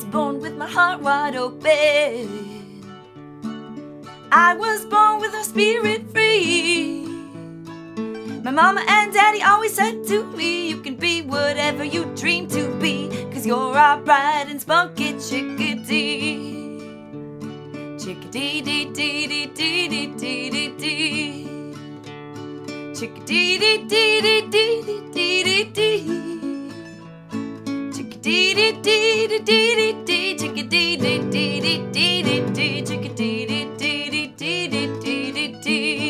born with my heart wide open. I was born with a spirit free. My mama and daddy always said to me, you can be whatever you dream to be, 'cause you're our bright and spunky chickadee. Chickadee dee dee dee dee dee dee dee dee. Chickadee dee dee dee dee dee dee dee. Chickadee dee dee dee dee dee. Chickadee dee dee dee dee dee. Chickadee dee dee dee dee dee dee.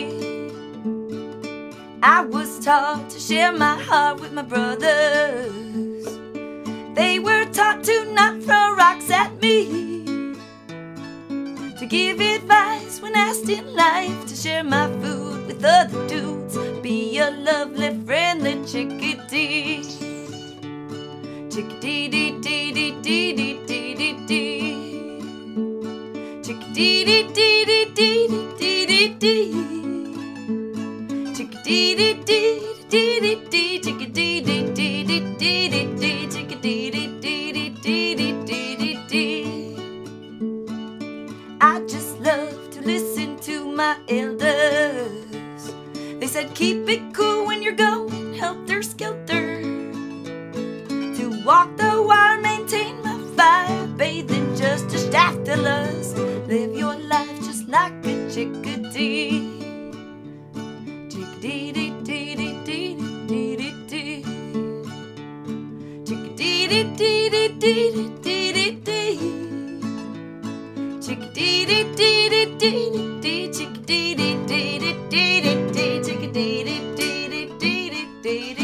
I was taught to share my heart with my brothers. They were taught to not throw rocks at me, to give advice when asked in life, to share my food with other dudes, be a lovely, friendly chickadee. Chickadee dee dee dee dee dee dee dee. Chickadee dee dee dee dee dee dee dee. Chickadee dee dee dee dee dee. Chickadee dee dee dee dee dee. Chickadee dee dee dee dee dee dee. I just love to listen to my elders. They said keep it cool when you're going helter-skelter, to walk the wire, maintain my fire, bathe in just a staphylos, live your life just like a chickadee. Chickadee dee dee dee dee dee dee dee. Chickadee dee dee dee dee dee dee dee. Chickadee dee dee dee dee dee. Chickadee dee dee dee dee dee. Chickadee dee dee dee dee dee.